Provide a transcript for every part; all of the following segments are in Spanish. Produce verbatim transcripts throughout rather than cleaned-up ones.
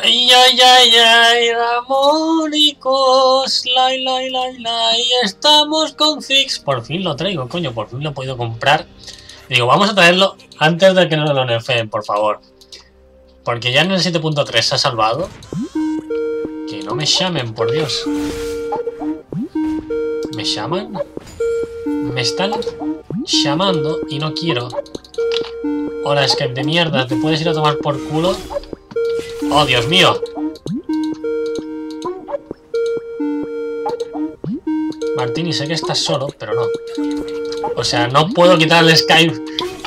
Ay, ay, ay, ay, Ramónicos, lai, lai, lai, lai, estamos con Ziggs. Por fin lo traigo, coño, por fin lo he podido comprar. Digo, vamos a traerlo antes de que nos lo nerfeen, por favor. Porque ya en el siete punto tres se ha salvado. Que no me llamen, por Dios. ¿Me llaman? Me están llamando y no quiero. Hola, Skype de mierda, te puedes ir a tomar por culo. ¡Oh, Dios mío! Martini, sé que estás solo, pero no. O sea, no puedo quitar el Skype.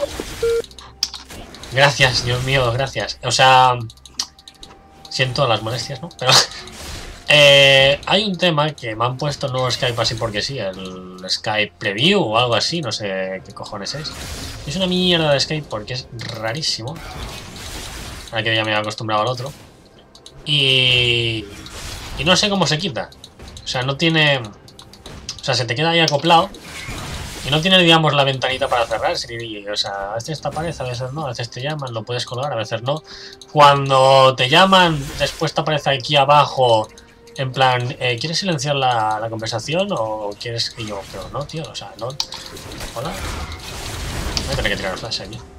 Gracias, Dios mío, gracias. O sea, siento las molestias, ¿no? Pero eh, hay un tema que me han puesto el nuevo Skype así porque sí, el Skype Preview o algo así, no sé qué cojones es. Es una mierda de Skype porque es rarísimo. Ahora que ya me he acostumbrado al otro. Y... Y no sé cómo se quita. O sea, no tiene... O sea, se te queda ahí acoplado. Y no tiene, digamos, la ventanita para cerrarse. O sea, a veces te aparece, a veces no. A veces te llaman, lo puedes colgar, a veces no. Cuando te llaman, después te aparece aquí abajo... En plan, eh, ¿quieres silenciar la, la conversación o quieres que yo...? Pero no, tío, o sea, no... Hola. Voy a tener que tirar el flash aquí.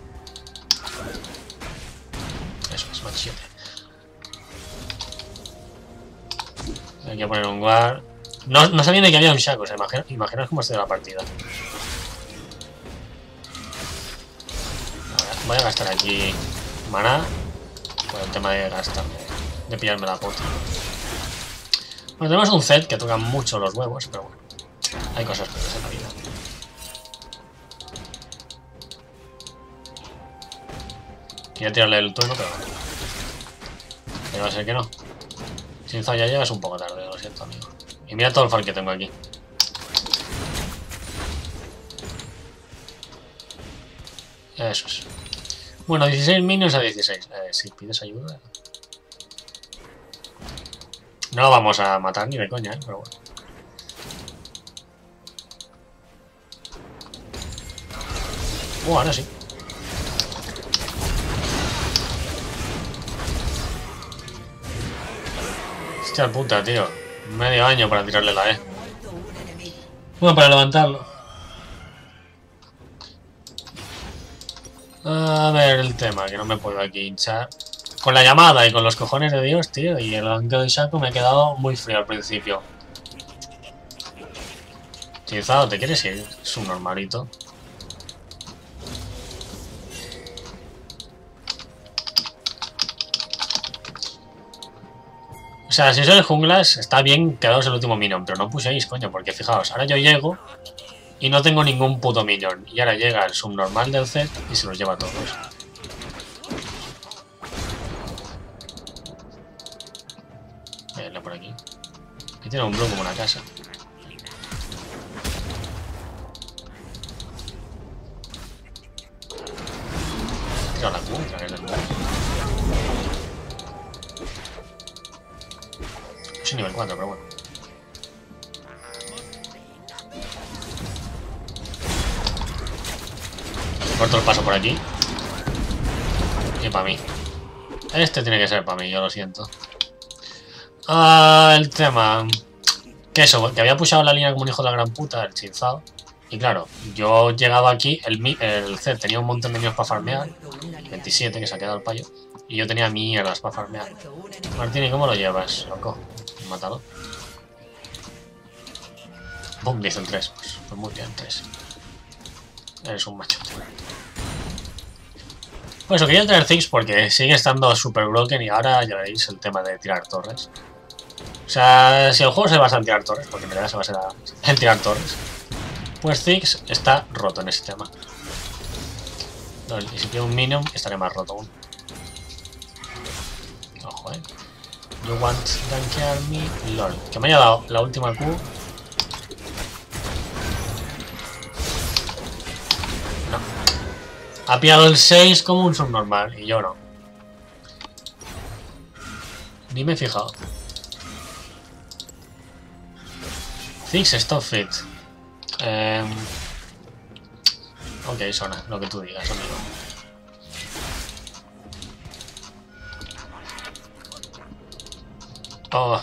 Eso es, machete. Hay que poner un guard. No, no sabía ni que había un Shaco, o sea, imagina, imaginaos cómo estoy de la partida. A ver, voy a gastar aquí maná. Por el tema de gastarme, de pillarme la puta. Bueno, tenemos un Zed que toca mucho los huevos, pero bueno. Hay cosas peores en la vida. Quería tirarle el turno, pero no. Pero va a ser que no. Sin ya llegas un poco tarde, lo siento, amigo. Y mira todo el farm que tengo aquí. Eso es. Bueno, dieciséis minions a dieciséis. Eh, si pides ayuda. No lo vamos a matar ni de coña, ¿eh? Pero bueno. Uh, ahora sí. Hostia puta, tío. Medio año para tirarle la E. Bueno, para levantarlo. A ver el tema, que no me puedo aquí hinchar. Con la llamada y con los cojones de Dios, tío. Y el banqueo de Shaco me ha quedado muy frío al principio. Utilizado, ¿te quieres ir? Es un normalito. O sea, si sois junglas, está bien quedaros el último minion, pero no puséis, coño, porque fijaos, ahora yo llego y no tengo ningún puto minion. Y ahora llega el subnormal del Zed y se los lleva a todos. Venga, por aquí. Aquí tiene un blue como una casa. Tira la Q, que es del blue. Soy nivel cuatro, pero bueno. Corto el paso por aquí. Y para mí. Este tiene que ser para mí, yo lo siento. Ah, el tema. Que eso, que había pushado la línea como un hijo de la gran puta, el chinzado. Y claro, yo llegaba aquí, el, el Zed tenía un montón de minions para farmear. veintisiete, que se ha quedado el payo. Y yo tenía mierdas para farmear. Martini, ¿cómo lo llevas, loco? Mátalo. Boom, dice el tres. Pues, pues muy bien, tres. Eres un machote. Pues eso, quería traer Ziggs porque sigue estando super broken y ahora ya veréis el tema de tirar torres. O sea, si el juego se basa en tirar torres, porque en realidad se basa en tirar torres, pues Ziggs está roto en ese tema. No, y si tiene un minion, estaré más roto aún. Ojo, eh. You want to gankear me, lol. Que me haya dado la última Q. No. Ha pillado el seis como un subnormal y yo no. Ni me he fijado. Ziggs stop fit. Eh... Ok, Sona, lo que tú digas, amigo. Oh.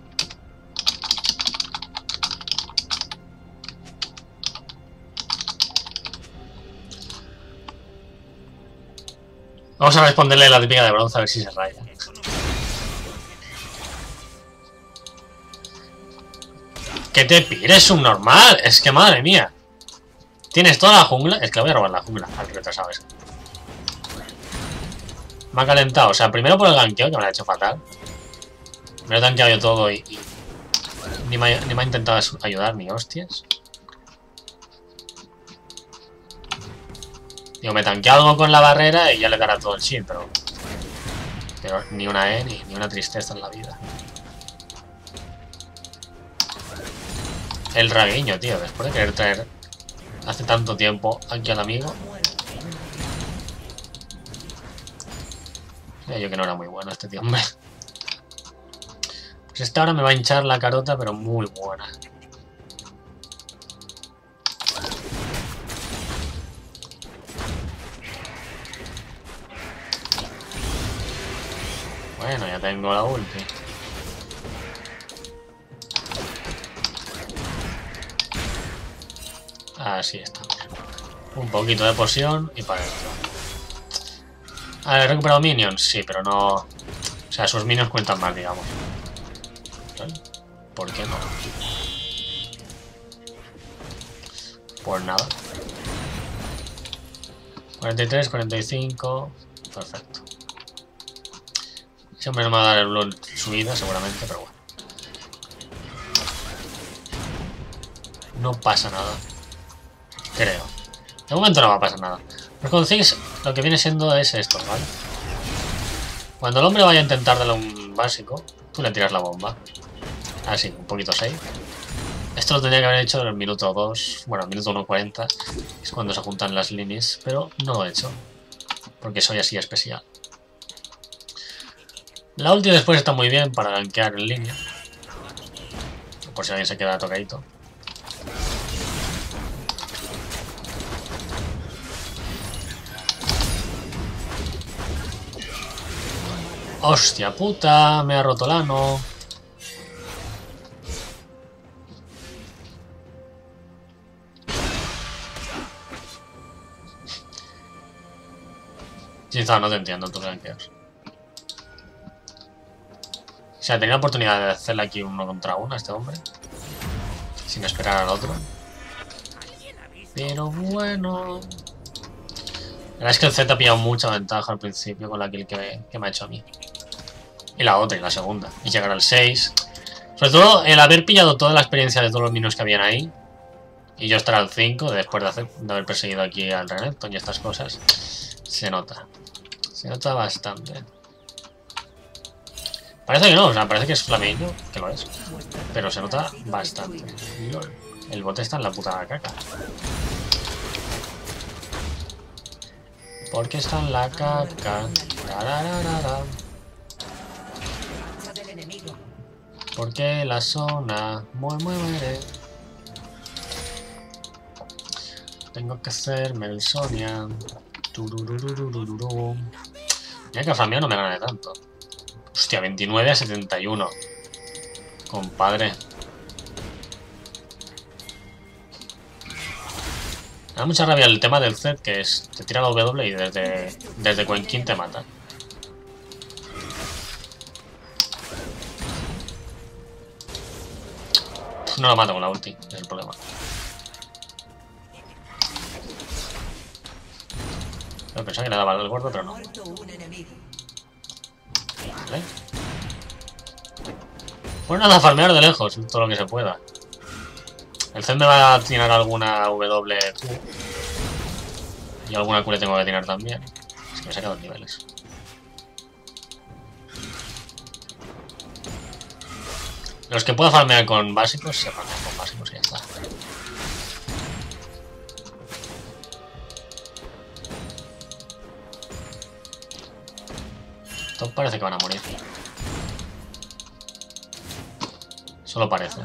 Vamos a responderle la típica de bronce a ver si se raya. ¿Qué te pires, subnormal? Es que madre mía. Tienes toda la jungla. Es que le voy a robar la jungla al retrasado ese. Me ha calentado. O sea, primero por el ganqueo, que me lo ha hecho fatal. Me lo he tanqueado yo todo y... y ni, me ha, ni me ha intentado ayudar, ni hostias. Digo, me tanqueo algo con la barrera y ya le dará todo el shield, pero... Pero ni una E, ni, ni una tristeza en la vida. El raguiño, tío, después de querer traer hace tanto tiempo aquí al amigo. Ya yo que no era muy bueno este tío, hombre. Pues esta ahora me va a hinchar la carota, pero muy buena. Bueno, ya tengo la ulti. Así está. Un poquito de poción y para adentro. Ah, ¿he recuperado minions? Sí, pero no... O sea, sus minions cuentan más, digamos. ¿Por qué no? Pues nada. cuarenta y tres, cuarenta y cinco... Perfecto. Siempre no me va a dar el blue subida, seguramente, pero bueno. No pasa nada. Creo. De momento no va a pasar nada. Pero con Ziggs lo que viene siendo es esto, ¿vale? Cuando el hombre vaya a intentar darle un básico, tú le tiras la bomba. Así, un poquito safe. Esto lo tendría que haber hecho en el minuto dos. Bueno, en el minuto uno cuarenta. Es cuando se juntan las líneas. Pero no lo he hecho. Porque soy así especial. La ulti después está muy bien para gankear en línea. Por si alguien se queda tocadito. ¡Hostia puta! Me ha roto el ano. Sinceramente no te entiendo tus gankeos. O sea, tenía la oportunidad de hacerle aquí uno contra uno a este hombre. Sin esperar al otro. Pero bueno... La verdad es que el Z ha pillado mucha ventaja al principio con la kill que me, que me ha hecho a mí. Y la otra, y la segunda. Y llegar al seis. Sobre todo el haber pillado toda la experiencia de todos los minions que habían ahí. Y yo estar al cinco después de, hacer, de haber perseguido aquí al Renekton y estas cosas. Se nota. Se nota bastante. Parece que no, o sea, parece que es flameño, que lo es. Pero se nota bastante. Lol. El bote está en la puta caca. Porque está en la caca. Tarararara. Porque la zona muere, muere. Tengo que hacerme el Sonia. Tururururururu. Mira que a Flamia no me gana de tanto. Hostia, veintinueve a setenta y uno. Compadre. Me da mucha rabia el tema del Z, que es... Te tira la W y desde... Desde Quenquín te mata. No lo mato con la ulti, es el problema. Yo pensaba que le daba el gordo, pero no. Vale. Pues nada, farmear de lejos, todo lo que se pueda. El Z me va a tirar alguna W Q. Y alguna Q le tengo que tirar también. Es que me saca dos niveles. Los que pueda farmear con básicos, se farmean con básicos y ya está. Top parece que van a morir. Solo parece.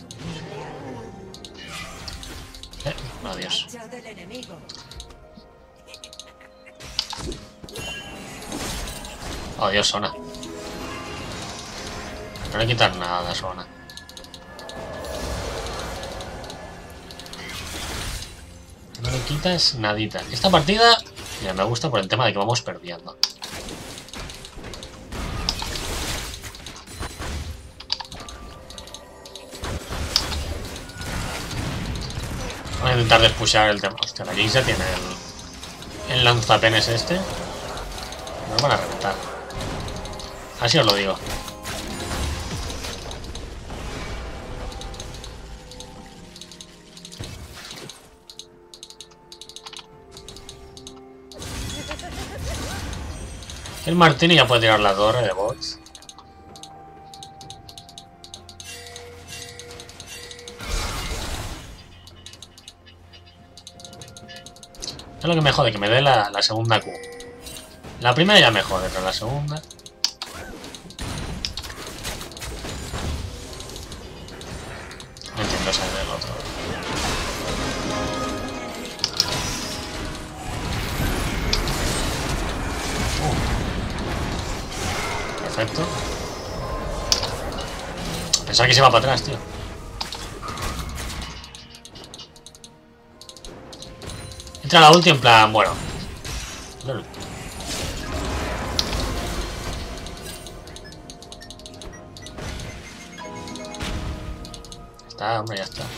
Eh, adiós. Adiós, Sona. No le quitar nada a Sona. No le quitas nadita. Esta partida, mira, me gusta por el tema de que vamos perdiendo. Voy a intentar despushear el tema. Hostia, la Jinx ya tiene el, el lanzapenes este. Nos van a reventar. Así os lo digo. El Martini ya puede tirar la torre de bots. Es lo que me jode, que me dé la, la segunda Q. La primera ya me jode, pero la segunda... No entiendo esa del otro. Uh. Perfecto. Pensaba que se iba para atrás, tío. Entra la ulti en plan, bueno. Lol. Está, hombre, ya está.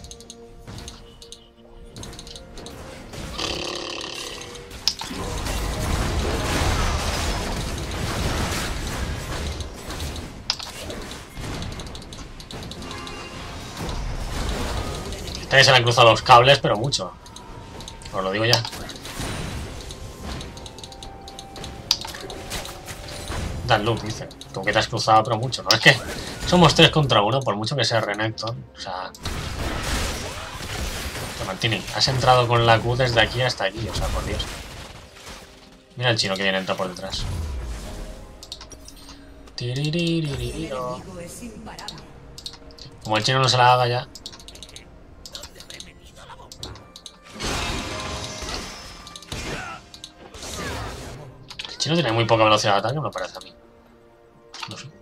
Esta vez se le han cruzado los cables, pero mucho. Os lo digo ya. Dan look, dice. Tú que te has cruzado, pero mucho. No es que somos tres contra uno, por mucho que sea Renekton. O sea... Martini, has entrado con la Q desde aquí hasta aquí. O sea, por Dios. Mira el chino que viene a entrar por detrás. Como el chino no se la haga ya. El chino tiene muy poca velocidad de ataque, me parece a mí. No sé.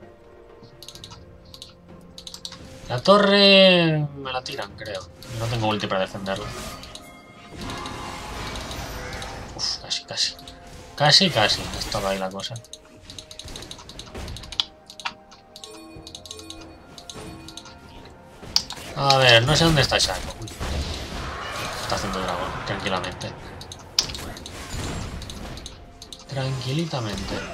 La torre me la tiran, creo. No tengo ulti para defenderla. Uf, casi, casi. Casi, casi. Estaba ahí la cosa. A ver, no sé dónde está Shaco. Uy. Está haciendo dragón, tranquilamente. Tranquilitamente.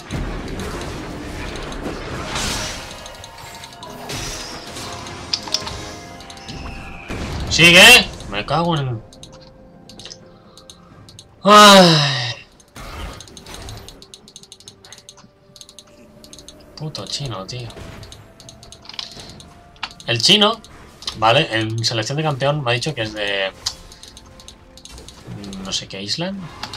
¿Sigue? Me cago en... Ay. Puto chino, tío. El chino, vale, en selección de campeón me ha dicho que es de... No sé qué isla.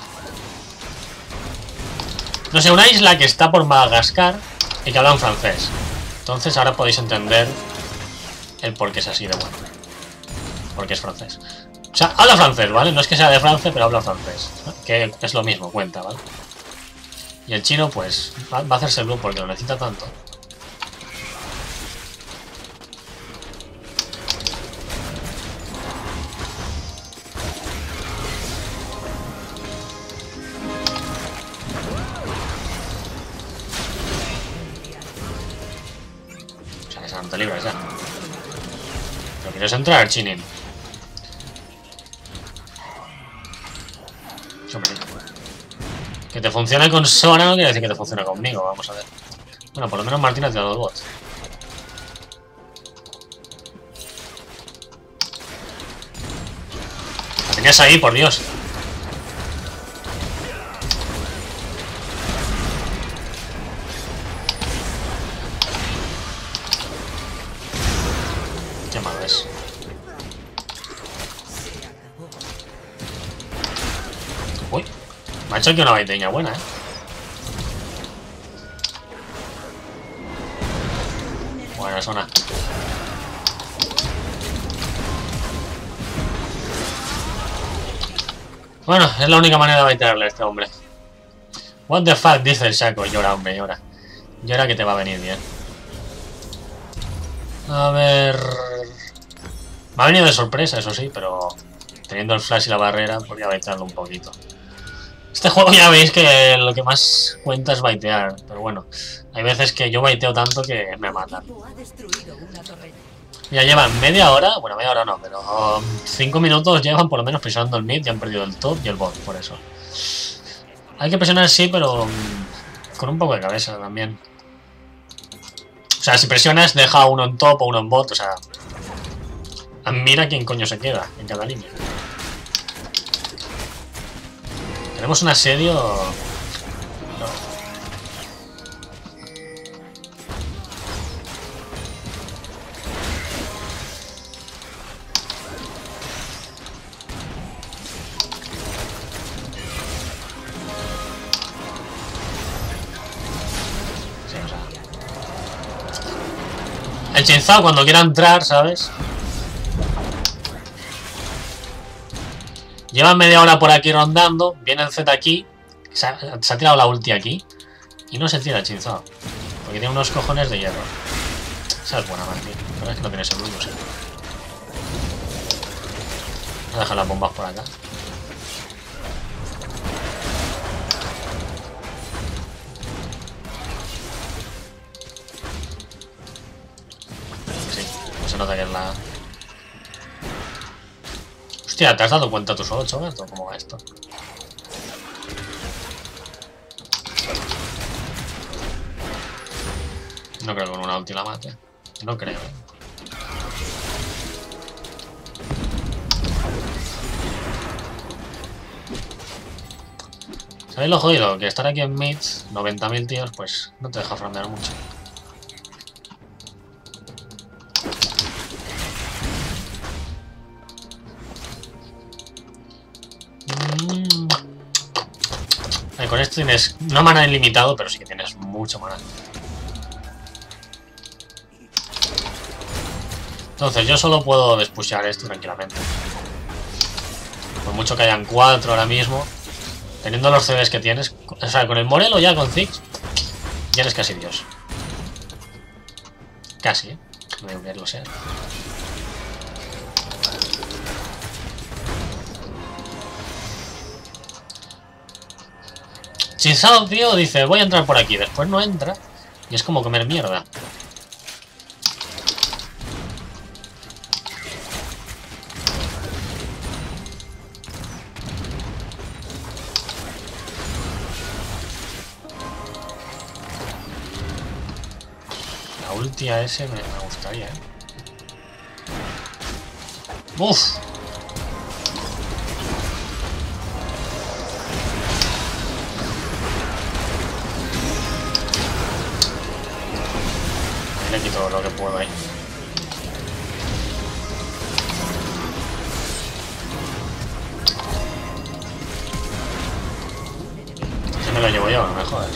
No sé, una isla que está por Madagascar y que habla en francés. Entonces ahora podéis entender el por qué es así de bueno. Porque es francés. O sea, habla francés, ¿vale? No es que sea de Francia, pero habla francés. Que es lo mismo, cuenta, ¿vale? Y el chino, pues, va a hacerse blue porque lo necesita tanto. O sea, que se no te libres ya. ¿Pero quieres entrar, Chinin? Que te funcione con Sona no quiere decir que te funcione conmigo, vamos a ver. Bueno, por lo menos Martín ha tirado el bot. La tenías ahí, por Dios. Qué malo es. Uy. Me ha hecho aquí una baiteña buena, ¿eh? Buena zona. Bueno, es la única manera de baitearle a este hombre. What the fuck, dice el Shaco. Llora, hombre, llora. Llora que te va a venir bien. A ver... Me ha venido de sorpresa, eso sí, pero... Teniendo el flash y la barrera, podría baitearlo un poquito. Este juego ya veis que lo que más cuenta es baitear, pero bueno, hay veces que yo baiteo tanto que me matan. Ya llevan media hora, bueno, media hora no, pero cinco minutos llevan por lo menos presionando el mid y han perdido el top y el bot, por eso. Hay que presionar sí, pero con un poco de cabeza también. O sea, si presionas, deja uno en top o uno en bot, o sea... Mira quién coño se queda en cada línea. Tenemos un asedio... No. Sí, o sea... El Chainsaw cuando quiera entrar, ¿sabes? Lleva media hora por aquí rondando, viene el Z aquí, se ha, se ha tirado la ulti aquí y no se tira el Chainsaw, porque tiene unos cojones de hierro. Esa es buena, Martín. La verdad es que no tiene seguro, sí. Voy a dejar las bombas por acá. Sí, no se nota que es la... Hostia, ¿te has dado cuenta tú solo, Chogat, o cómo va esto? No creo que con una ulti la mate. No creo, ¿eh? ¿Sabéis lo jodido? Que estar aquí en mid, noventa mil tíos, pues no te deja frondear mucho. Eh, con esto tienes no mana ilimitado, pero sí que tienes mucho mana. Entonces yo solo puedo despushear esto tranquilamente. Por mucho que hayan cuatro ahora mismo, teniendo los C Ds que tienes, o sea, con el Morelo ya con Ziggs, ya eres casi Dios. Casi, ¿eh? No digo que lo sea. Chainsaw, tío, dice, voy a entrar por aquí. Después no entra y es como comer mierda. La ulti a ese me, me gustaría, ¿eh? ¡Uf! Le quito lo que puedo ahí. Se me lo llevo yo, no me jodas.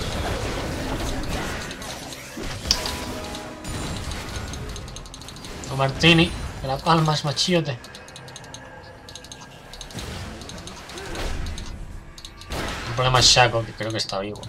No, Martini, de la palmas, machiote. El problema es Shaco, que creo que está vivo.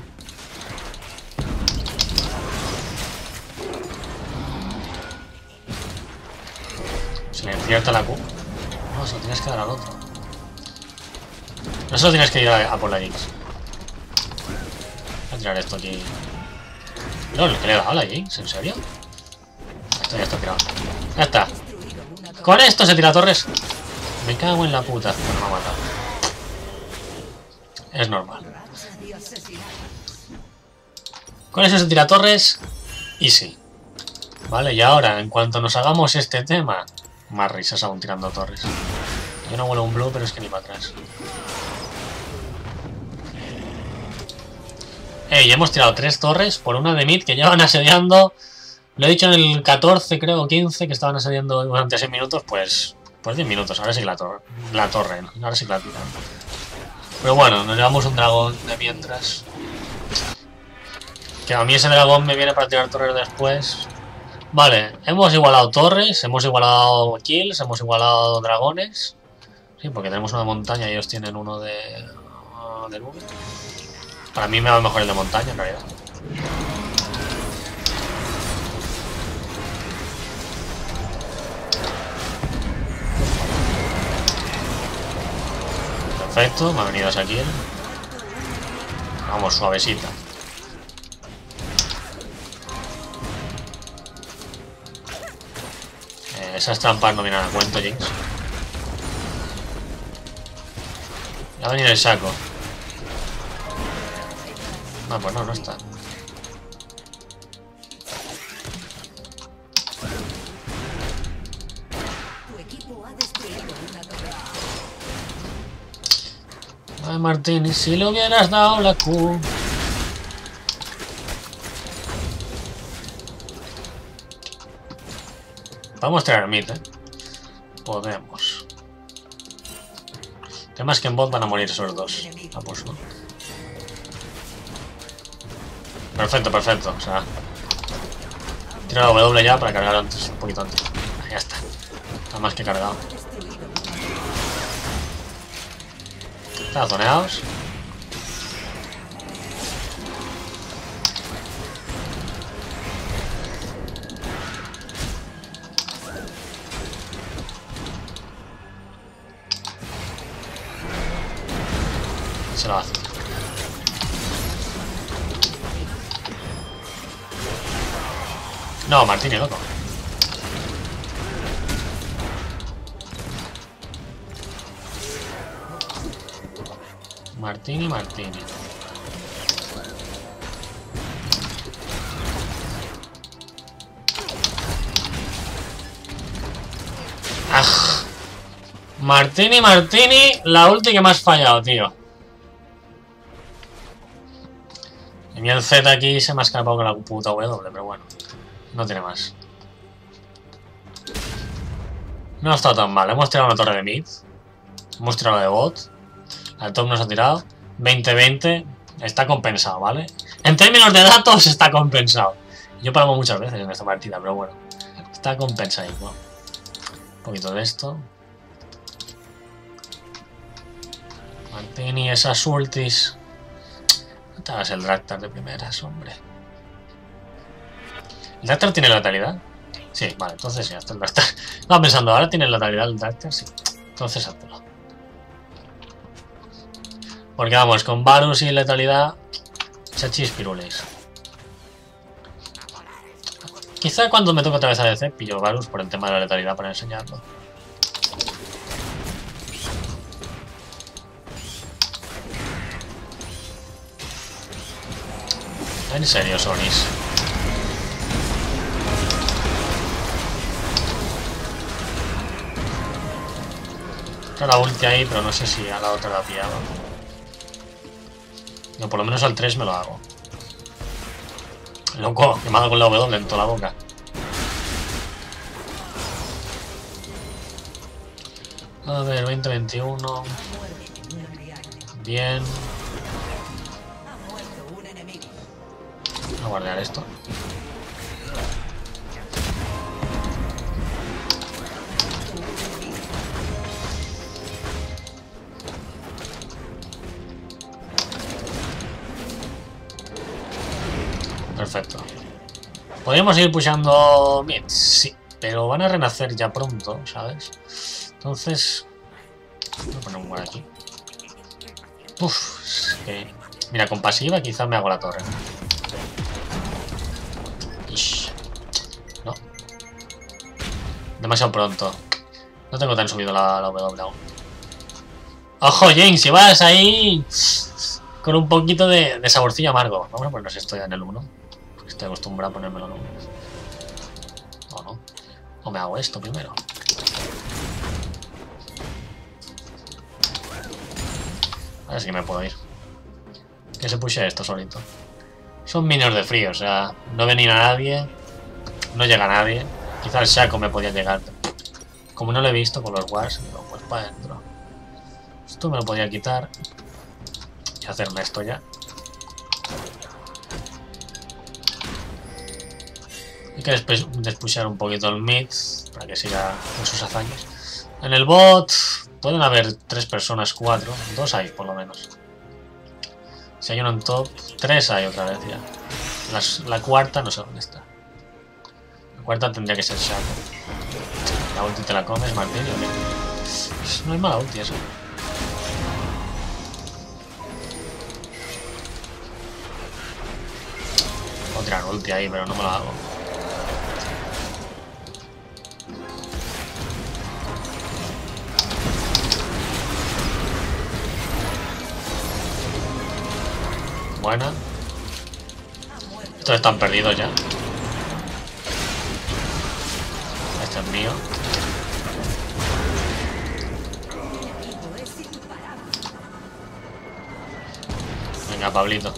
Se le encierta la Q. No, se lo tienes que dar al otro. No se lo tienes que ir a, a por la Jinx. Voy a tirar esto aquí. No, ¿qué le he dado a la Jinx? ¿En serio? Esto ya está tirado. Ya está. Con esto se tira torres. Me cago en la puta. No me ha matado. Es normal. Con eso se tira torres. Y sí. Vale, y ahora, en cuanto nos hagamos este tema... Más risas aún tirando torres. Yo no vuelo un blue, pero es que ni para atrás. Eh, ya hemos tirado tres torres por una de mid que llevan asediando. Lo he dicho en el catorce, creo, quince, que estaban asediando durante seis minutos, pues... Pues diez minutos, ahora sí que la torre. La torre, ¿no? Ahora sí que la tiran. Pero bueno, nos llevamos un dragón de mientras. Que a mí ese dragón me viene para tirar torres después. Vale, hemos igualado torres, hemos igualado kills, hemos igualado dragones. Sí, porque tenemos una montaña y ellos tienen uno de... de nube. Para mí me va mejor el de montaña, en realidad. Perfecto, me ha venido aquí. Vamos, suavecita. Eh, esas trampas no vienen a cuento, Jinx. Ya va a venir el saco. No, pues no, no está. Ay, Martín, si le hubieras dado la Q. Podemos traer mid, eh. Podemos. El tema es que en bot van a morir esos dos. Ah, pues no. Perfecto, perfecto. O sea, tiro la W ya para cargar antes, un poquito antes. Ah, ya está. Está más que cargado. Están zoneados. Se lo hace. No, Martini, loco. Martini, Martini. ¡Ah! Martini, Martini, la ulti que me has fallado, tío. Tenía el Z aquí, se me ha escapado con la puta W, pero bueno. No tiene más. No ha estado tan mal. Hemos tirado una torre de mid. Hemos tirado la de bot. Al top nos ha tirado. veinte veinte. Está compensado, ¿vale? En términos de datos está compensado. Yo paramos muchas veces en esta partida, pero bueno. Está compensado. ¿No? Un poquito de esto. Martini, esas ultis. No te hagas el Draktar de primeras, hombre. ¿El Draktar tiene letalidad? Sí, vale, entonces sí, hasta el Draktar. Estaba pensando, ¿ahora tiene letalidad el Draktar? Sí. Entonces háztelo. Porque vamos, con Varus y letalidad, chachis pirules. Quizá cuando me toque otra vez a D C, pillo Varus por el tema de la letalidad para enseñarlo. En serio, Sonis. Está la ulti ahí, pero no sé si a la otra la pillaba. No, por lo menos al tres me lo hago. Loco, que me ha dado con la W en toda la boca. A ver, veinte veintiuno. Bien. Voy a guardar esto. Perfecto. Podríamos ir pushando mid, sí, pero van a renacer ya pronto, ¿sabes? Entonces, voy a poner un guard aquí. Uf, es que... Mira, con pasiva quizás me hago la torre. Ish. No. Demasiado pronto. No tengo tan subido la, la W aún. ¡Ojo, James! Si vas ahí con un poquito de, de saborcillo amargo. Vamos a ponernos esto ya en el uno. Estoy acostumbrado a ponérmelo en el uno. O no. O me hago esto primero. Ahora sí que me puedo ir. Que se pushe esto solito. Son minions de frío, o sea, no venir a nadie. No llega nadie. Quizá el Shaco me podía llegar. Como no lo he visto con los wars, digo, pues para adentro. Esto me lo podía quitar. Y hacerme esto ya. Hay que despushear un poquito el mid para que siga con sus hazañas. En el bot pueden haber tres personas, cuatro. Dos hay por lo menos. Si hay uno en top, tres hay otra vez ya. Las, la cuarta no sé dónde está. La cuarta tendría que ser Shaco. La ulti te la comes, Martín. No hay mala ulti eso. Puedo tirar ulti ahí, pero no me lo hago. Buena. Estos están perdidos ya. Este es mío. Venga, Pablito.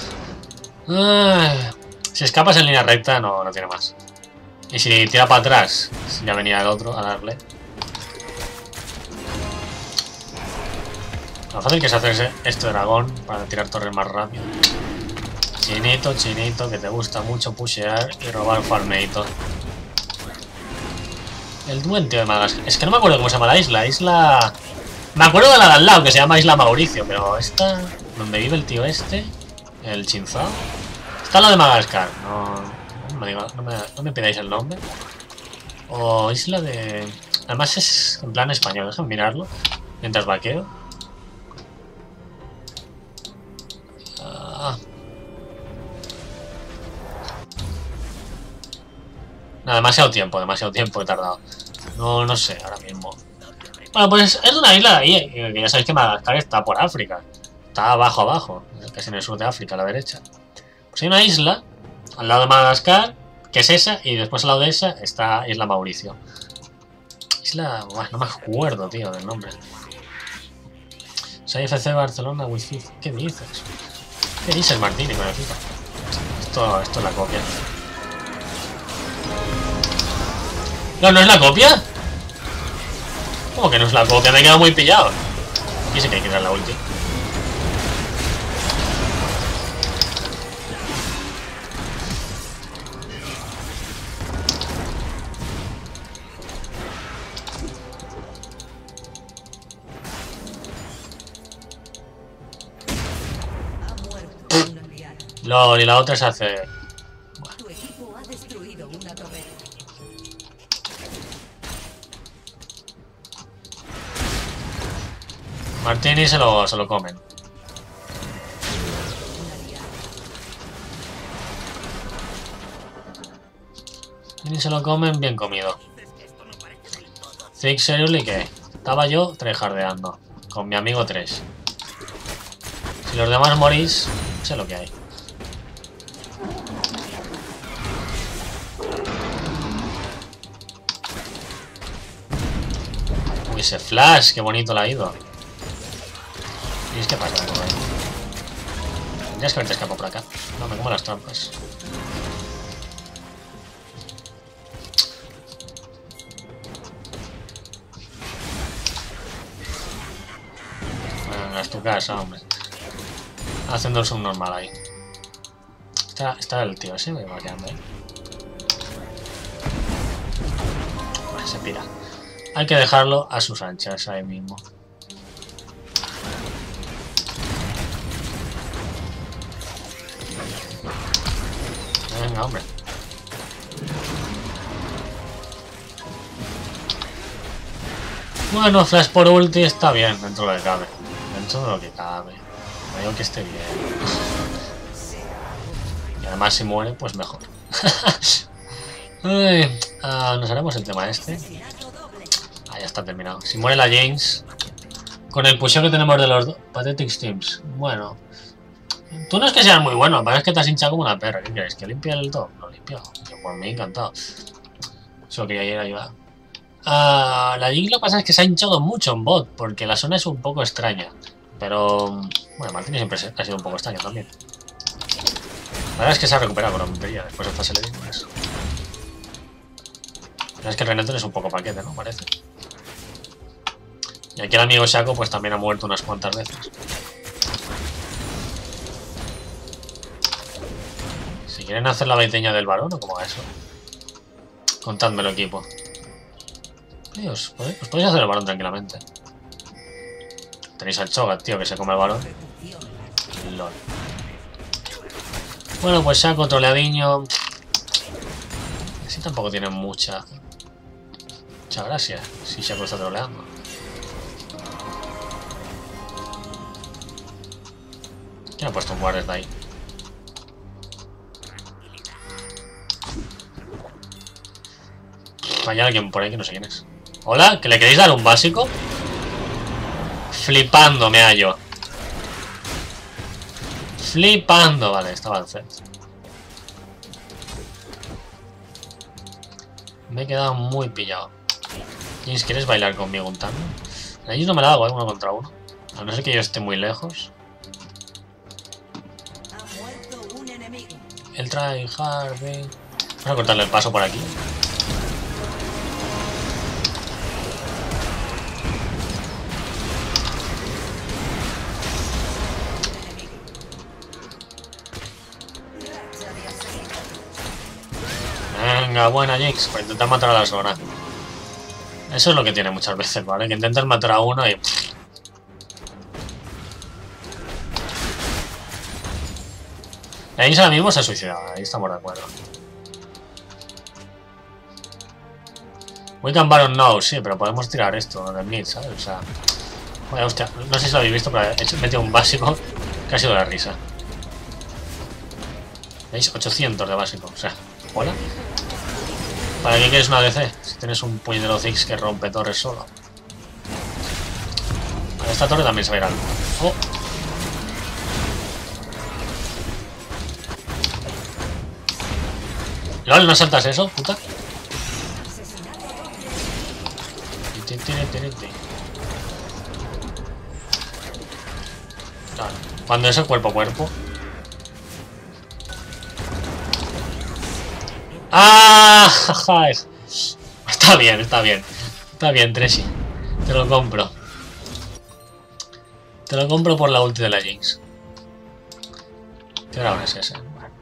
Ay, si escapas en línea recta, no, no tiene más. Y si tira para atrás, ya venía el otro a darle. Lo fácil que es hacerse este dragón para tirar torres más rápido. Chinito, chinito, que te gusta mucho pushear y robar farmeito. El duende de Madagascar. Es que no me acuerdo cómo se llama la isla. Isla... Me acuerdo de la de al lado, que se llama Isla Mauricio, pero esta... Donde vive el tío este, el Chinzao. Está la de Madagascar. No, no, me, diga, no, me, no me pidáis el nombre. O isla de... Además es en plan español, déjame mirarlo. Mientras vaqueo. Ah. No, demasiado tiempo, demasiado tiempo he tardado. No, no sé, ahora mismo. Bueno, pues es una isla de ahí, que ya sabéis que Madagascar está por África. Está abajo, abajo, casi en el sur de África, a la derecha. Pues hay una isla al lado de Madagascar, que es esa, y después al lado de esa está Isla Mauricio. Isla... Buah, no me acuerdo, tío, del nombre. Soy F C Barcelona, Wi-Fi. ¿Qué dices? ¿Qué dices, Martini, con el FIFA? Esto, esto es la copia. No, ¿no es la copia? ¿Cómo que no es la copia? Me he quedado muy pillado. Aquí sí que hay que dar la ulti. LOL, y la otra se hace... Bueno. Tu equipo ha destruido una torre. Martini se lo, se lo comen. Martini se lo comen bien comido. Thick seriously, ¿qué? Estaba yo tryhardeando. Con mi amigo tres. Si los demás morís, sé lo que hay. Uy, ese flash, qué bonito le ha ido. ¿Y es que pasa por ahí? Tendrías que haberte escapado por acá. No, me como las trampas. Bueno, es tu casa, hombre. Haciendo el subnormal ahí. Está, está el tío ese, me va quedando ahí. Bueno, se pira. Hay que dejarlo a sus anchas ahí mismo. Venga, hombre. Bueno, flash por ulti está bien dentro de lo que cabe. Dentro de lo que cabe. No digo que esté bien. Y además si muere, pues mejor. Ay, uh, nos haremos el tema este. Ah, ya está terminado. Si muere la James, con el pusheo que tenemos de los dos. Pathetic Teams. Bueno. Tú no es que seas muy bueno, pero es que te has hinchado como una perra. ¿Qué quieres? ¿Que limpie el top? Lo limpio. Yo por mí encantado. Solo quería ir a ayudar. Uh, la Jing lo que pasa es que se ha hinchado mucho en bot, porque la zona es un poco extraña. Pero, bueno, Martini siempre ha sido un poco extraño también. La verdad es que se ha recuperado con la puntería después de fase de pues. La verdad es que el Renekton es un poco paquete, ¿no? Parece. Y aquí el amigo Shaco pues también ha muerto unas cuantas veces. Si quieren hacer la baiteña del varón o cómo va eso. Contádmelo, equipo. Sí, os, podéis, os podéis hacer el varón tranquilamente. Tenéis al Cho'Gath, tío, que se come el varón. LOL. Bueno, pues Shaco troleadiño. Así tampoco tiene mucha... Mucha gracia, si Shaco está troleando. ¿Quién ha puesto un guard desde ahí? Hay alguien por ahí que no sé quién es. Hola, ¿que le queréis dar un básico? Flipando me hallo. Flipando, vale, estaba el set. Me he quedado muy pillado. James, ¿quieres bailar conmigo un tango? A ellos no me la hago, ¿eh? Uno contra uno. A no ser que yo esté muy lejos. El try hard, ven. Vamos a cortarle el paso por aquí. Venga, buena Jinx, para intentar matar a la Sora. Eso es lo que tiene muchas veces, ¿vale? Que intentas matar a uno y... La Jinx ahora mismo se ha suicidado, ahí estamos de acuerdo. We can Baron no, sí, pero podemos tirar esto del mid, ¿sabes? O sea... Vaya, hostia, no sé si lo habéis visto, pero he metido un básico que ha sido la risa. ¿Veis? ochocientos de básico, o sea... ¿Hola? ¿Para qué quieres una D C? Si tienes un puñetero Ziggs que rompe torres solo. Vale, esta torre también se va a ir al... ¡Oh! ¡Lol! ¿No saltas eso, puta? Claro, cuando es el cuerpo a cuerpo... ¡Ah! Está bien, está bien. Está bien, Tracy. Te lo compro. Te lo compro por la ulti de la Jinx. ¿Qué dragón es ese? Vale.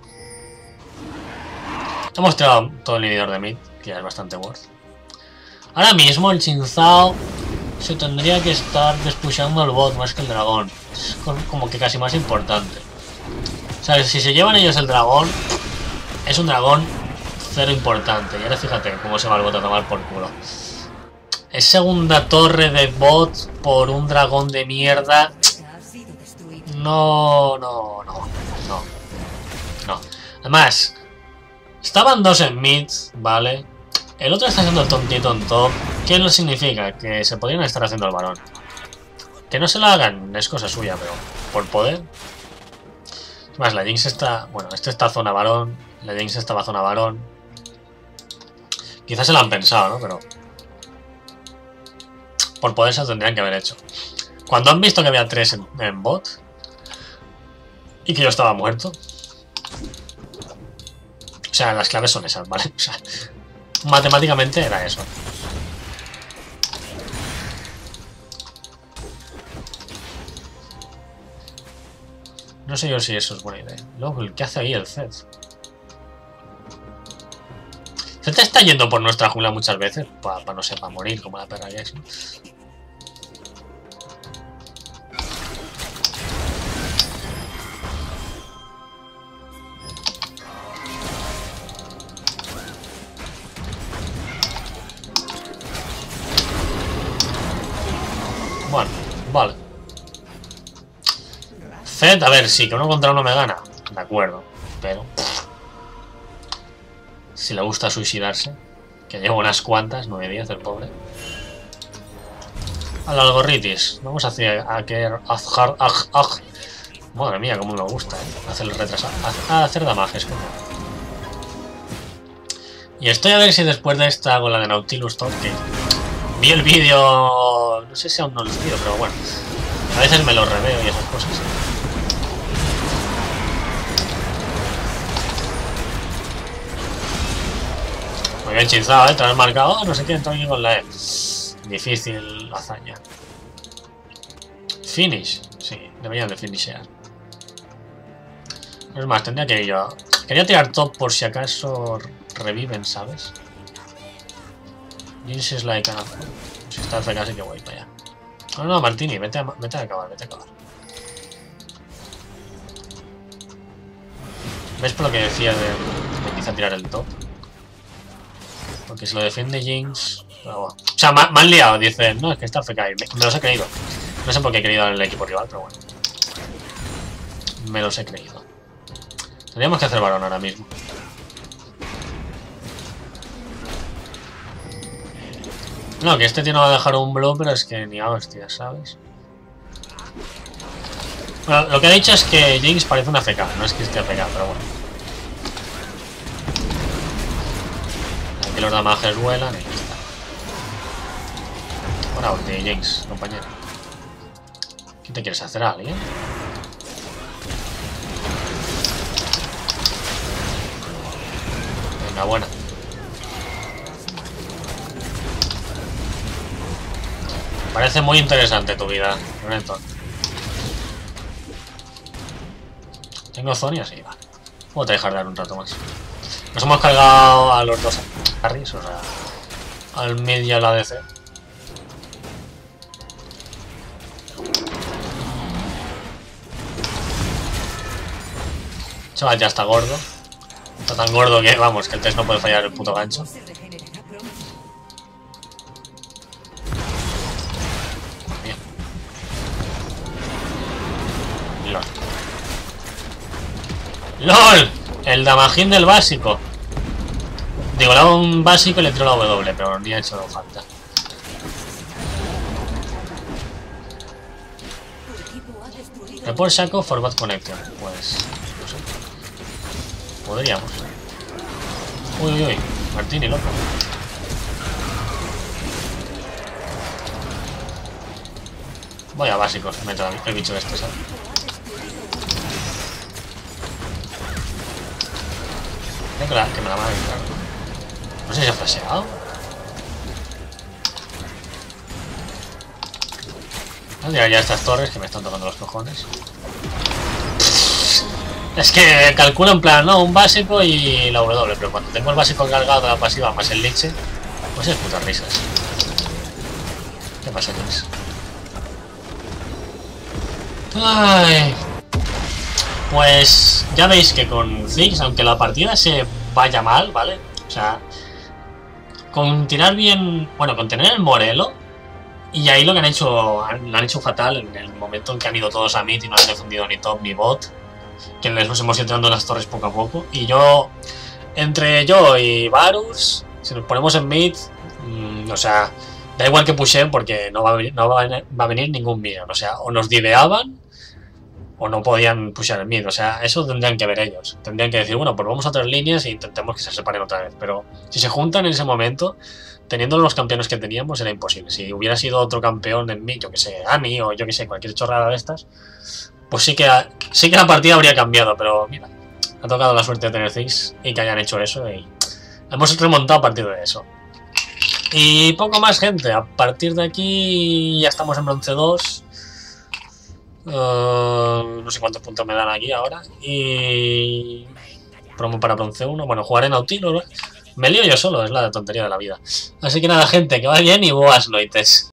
Hemos tirado todo el inhibidor de mid, que ya es bastante worth. Ahora mismo el Chinzao se tendría que estar despushando el bot más que el dragón. Es como que casi más importante. O sea, si se llevan ellos el dragón, es un dragón cero importante. Y ahora fíjate cómo se va el bot a tomar por culo. Es segunda torre de bot por un dragón de mierda. No, no, no, no. No. Además, estaban dos en mid, ¿vale? El otro está haciendo el tontito en top. ¿Qué no significa? Que se podrían estar haciendo el varón. Que no se lo hagan es cosa suya, pero por poder. Es más, la Jinx está... Bueno, este está zona varón. La Jinx estaba zona varón. Quizás se lo han pensado, ¿no? Pero... por poder se lo tendrían que haber hecho. Cuando han visto que había tres en, en bot... y que yo estaba muerto... O sea, las claves son esas, ¿vale? O sea... matemáticamente era eso. No sé yo si eso es buena idea. Luego, ¿qué hace ahí el Zed? Se te está yendo por nuestra jungla muchas veces. Para, pa, no sé, para morir como la perra que es, ¿no? Bueno, vale. Zed, a ver, sí, que uno contra uno me gana. De acuerdo, pero... si le gusta suicidarse, que llevo unas cuantas, nueve días el pobre. Al algorritis. Vamos a hacer... a que... Madre mía, cómo me gusta, ¿eh? Hacer el retrasado. A hacer damajes, como... Y estoy a ver si después de esta hago la de Nautilus Top, que... vi el vídeo... no sé si aún no lo he subido, pero bueno. A veces me lo reveo y esas cosas. Muy bien chinzado, ¿eh? Te has marcado, no sé qué, entonces con la E. Difícil hazaña. Finish. Sí, deberían de finishear. No es más, tendría que ir yo. Quería tirar top por si acaso reviven, ¿sabes? Jinx es like... Ah, si está cerca así que voy para allá. No, no, Martini, vete a, vete a acabar, vete a acabar. ¿Ves por lo que decía de, de quizá tirar el top? Porque si lo defiende Jinx... Pero bueno. O sea, me, me han liado, dice, no, es que está F K y me, me los he creído. No sé por qué he creído en el equipo rival, pero bueno. Me los he creído. Tendríamos que hacer varón ahora mismo. No, que este tío no va a dejar un blow, pero es que ni a hostias, ¿sabes? Bueno, lo que ha dicho es que Jinx parece una F K, no es que esté F K, pero bueno. Aquí los damages vuelan y ya está. Ahora ulti, Jinx, compañero. ¿Qué te quieres hacer a alguien? Venga, buena. Parece muy interesante tu vida, Renton. Tengo Zonia, sí, va. Puedo dejar de dar un rato más. Nos hemos cargado a los dos carries, o sea, al mid y a la A D C. Chaval, ya está gordo. Está tan gordo que, vamos, que el test no puede fallar el puto gancho. Bien. LOL. ¡LOL! El damajín del básico. Digo, le hago un básico y le tiro la W, pero ni ha hecho falta. Report Shaco for bad connection. Pues, no sé. Podríamos. Uy, uy, uy. Martini, loco. Vaya básicos, me trae el bicho este, ¿sabes? Que, la, que me la van a quitar. No sé si ha flasheado. Voy a tirar ya estas torres que me están tocando los cojones. Es que calculo en plan, no, un básico y la W, pero cuando tengo el básico cargado de la pasiva más el leche, pues es putas risas. ¿Qué pasa, Jinx? Ay. Pues ya veis que con Ziggs, aunque la partida se vaya mal, ¿vale? O sea, con tirar bien, bueno, con tener el Morelo, y ahí lo que han hecho, lo han hecho fatal en el momento en que han ido todos a mid y no han defendido ni top ni bot, que les hemos ido entrando en las torres poco a poco, y yo, entre yo y Varus, si nos ponemos en mid, mmm, o sea, da igual que pushen porque no va a venir, no va a venir, va a venir ningún minion, o sea, o nos diveaban o no podían pushar el mid, o sea, eso tendrían que ver ellos. Tendrían que decir, bueno, pues vamos a tres líneas e intentemos que se separen otra vez. Pero si se juntan en ese momento, teniendo los campeones que teníamos, era imposible. Si hubiera sido otro campeón en mid, yo que sé, Annie o yo que sé, cualquier chorrada de estas, pues sí que, sí que la partida habría cambiado, pero mira, ha tocado la suerte de tener Ziggs y que hayan hecho eso y hemos remontado a partir de eso. Y poco más, gente. A partir de aquí ya estamos en bronce dos. Uh, no sé cuántos puntos me dan aquí ahora. Y promo para bronce uno. Bueno, jugaré Nautilus, ¿no? Me lío yo solo, es la tontería de la vida. Así que nada, gente, que vaya bien y buenas noites.